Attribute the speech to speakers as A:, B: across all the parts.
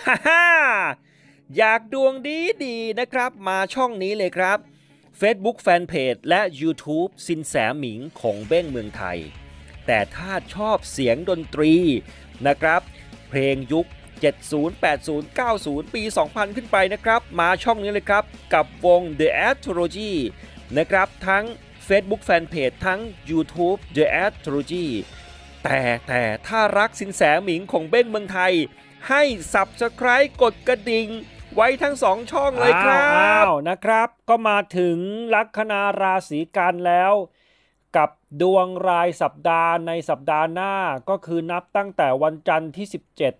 A: ฮ่าฮ่าอยากดวงดีนะครับมาช่องนี้เลยครับ Facebook Fanpage และ YouTube สินแสหมิงคงเบ้งเมืองไทยแต่ถ้าชอบเสียงดนตรีนะครับเพลงยุค70 80 90 ปี 2000 ขึ้นไปนะครับมาช่องนี้เลยครับกับวง The Astrology นะครับทั้ง Facebook Fanpage ทั้ง YouTube The Astrology แต่ถ้ารักสินแสหมิงคงเบ้งเมืองไทยให้ Subscribe กดกระดิ่งไว้ทั้ง2ช่องเลยครับนะครับก็มาถึงลัคนาราศีกันแล้วกับดวงรายสัปดาห์ในสัปดาห์หน้าก็คือนับตั้งแต่วันจันทร์ที่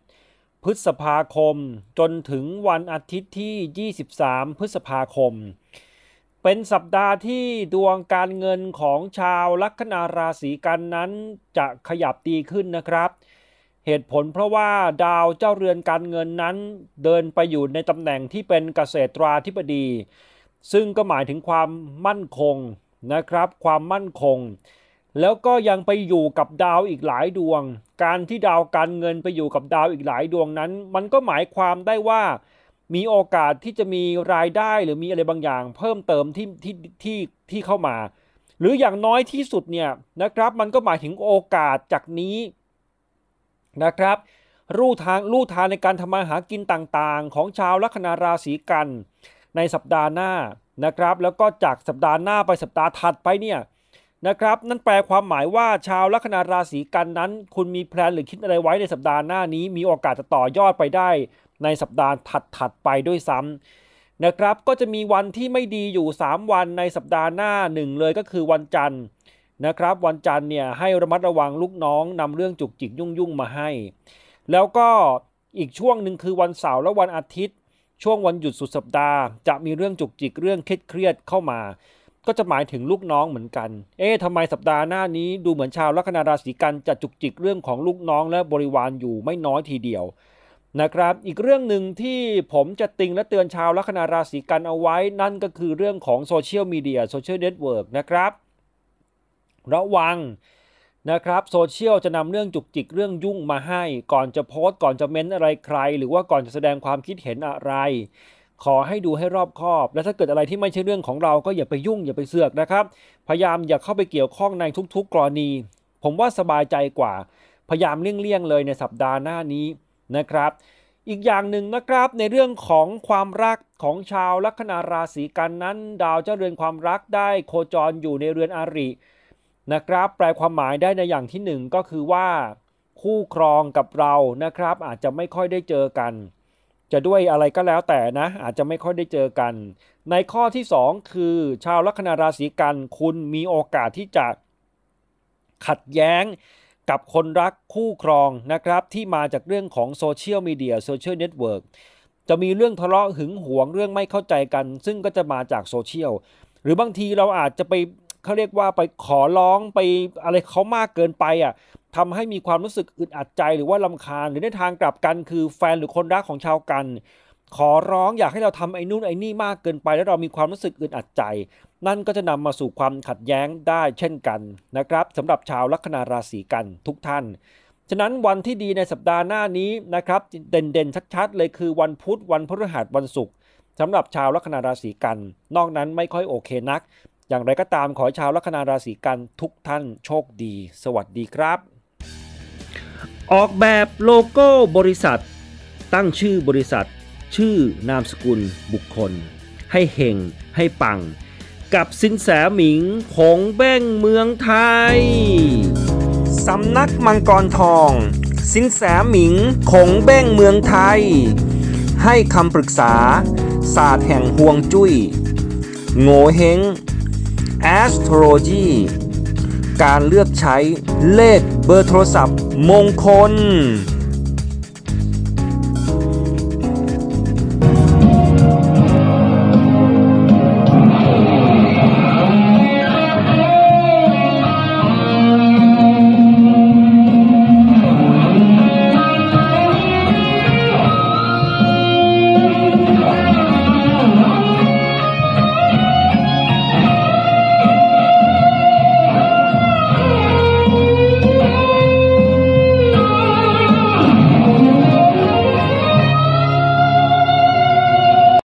A: 17พฤษภาคมจนถึงวันอาทิตย์ที่23พฤษภาคมเป็นสัปดาห์ที่ดวงการเงินของชาวลัคนาราศีกันนั้นจะขยับดีขึ้นนะครับเหตุผลเพราะว่าดาวเจ้าเรือนการเงินนั้นเดินไปอยู่ในตำแหน่งที่เป็นเกษตราธิบดีซึ่งก็หมายถึงความมั่นคงนะครับความมั่นคงแล้วก็ยังไปอยู่กับดาวอีกหลายดวงการที่ดาวการเงินไปอยู่กับดาวอีกหลายดวงนั้นมันก็หมายความได้ว่ามีโอกาสที่จะมีรายได้หรือมีอะไรบางอย่างเพิ่มเติมที่เข้ามาหรืออย่างน้อยที่สุดเนี่ยนะครับมันก็หมายถึงโอกาสจากนี้นะครับลู่ทางในการทำมาหากินต่างๆของชาวลัคนาราศีกันในสัปดาห์หน้านะครับแล้วก็จากสัปดาห์หน้าไปสัปดาห์ถัดไปเนี่ยนะครับนั่นแปลความหมายว่าชาวลัคนาราศีกันนั้นคุณมีแพลนหรือคิดอะไรไว้ในสัปดาห์หน้านี้มีโอกาสจะต่อยอดไปได้ในสัปดาห์ถัดไปด้วยซ้ำนะครับก็จะมีวันที่ไม่ดีอยู่3วันในสัปดาห์หน้า1เลยก็คือวันจันทร์นะครับวันจันทร์เนี่ยให้ระมัดระวังลูกน้องนำเรื่องจุกจิกยุ่งมาให้แล้วก็อีกช่วงหนึ่งคือวันเสาร์และวันอาทิตย์ช่วงวันหยุดสุดสัปดาห์จะมีเรื่องจุกจิกเรื่องเครียดเข้ามาก็จะหมายถึงลูกน้องเหมือนกันทำไมสัปดาห์หน้านี้ดูเหมือนชาวลัคนาราศีกันจะจุกจิกเรื่องของลูกน้องและบริวารอยู่ไม่น้อยทีเดียวนะครับอีกเรื่องหนึ่งที่ผมจะติงและเตือนชาวลัคนาราศีกันเอาไว้นั่นก็คือเรื่องของโซเชียลมีเดียโซเชียลเน็ตเวิร์กนะครับระวังนะครับโซเชียลจะนำเรื่องจุกจิกเรื่องยุ่งมาให้ก่อนจะโพสต์ก่อนจะเม้นอะไรใครหรือว่าก่อนจะแสดงความคิดเห็นอะไรขอให้ดูให้รอบคอบและถ้าเกิดอะไรที่ไม่ใช่เรื่องของเราก็อย่าไปยุ่งอย่าไปเสือกนะครับพยายามอย่าเข้าไปเกี่ยวข้องในทุกๆกรณีผมว่าสบายใจกว่าพยายามเลี่ยงเลยในสัปดาห์หน้านี้นะครับอีกอย่างหนึ่งนะครับในเรื่องของความรักของชาวลัคนาราศีกันนั้นดาวเจ้าเรือนความรักได้โคจรอยู่ในเรือนอารินะครับแปลความหมายได้ในอย่างที่1ก็คือว่าคู่ครองกับเรานะครับอาจจะไม่ค่อยได้เจอกันจะด้วยอะไรก็แล้วแต่นะอาจจะไม่ค่อยได้เจอกันในข้อที่2คือชาวลัคนาราศีกันคุณมีโอกาสที่จะขัดแย้งกับคนรักคู่ครองนะครับที่มาจากเรื่องของโซเชียลมีเดียโซเชียลเน็ตเวิร์กจะมีเรื่องทะเลาะหึงหวงเรื่องไม่เข้าใจกันซึ่งก็จะมาจากโซเชียลหรือบางทีเราอาจจะไปเขาเรียกว่าไปขอร้องไปอะไรเขามากเกินไปทำให้มีความรู้สึกอึดอัดใจหรือว่ารำคาญหรือในทางกลับกันคือแฟนหรือคนรักของชาวกันขอร้องอยากให้เราทำไอ้นู่นไอ้นี่มากเกินไปแล้วเรามีความรู้สึกอึดอัดใจนั่นก็จะนำมาสู่ความขัดแย้งได้เช่นกันนะครับสำหรับชาวลัคนาราศีกันทุกท่านฉะนั้นวันที่ดีในสัปดาห์หน้านี้นะครับเด่นชัดๆเลยคือวันพุธวันพฤหัสวันศุกร์สำหรับชาวลัคนาราศีกันนอกนั้นไม่ค่อยโอเคนักอย่างไรก็ตามขอให้ชาวลัคนาราศีกันทุกท่านโชคดีสวัสดีครับออกแบบโลโก้บริษัทตั้งชื่อบริษัทชื่อนามสกุลบุคคลให้เฮงให้ปังกับสินแสหมิงคงเบ้งเมืองไทยสำนักมังกรทองสินแสหมิงคงเบ้งเมืองไทยให้คำปรึกษาศาสตร์แห่งฮวงจุ้ยโง่เฮงAstrology การเลือกใช้เลขเบอร์โทรศัพท์มงคล